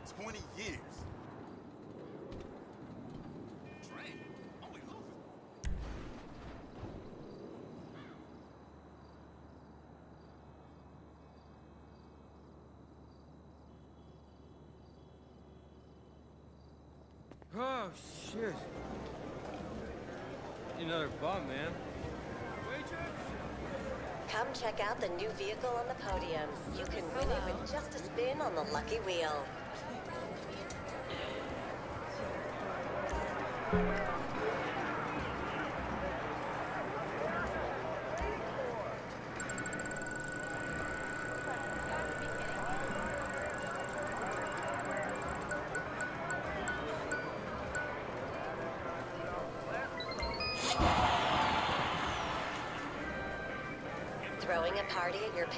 20 years. Train? Only losing. Oh, shit. Another bum, man. Come check out the new vehicle on the podium. You can win it with just a spin on the lucky wheel. Throwing a party at your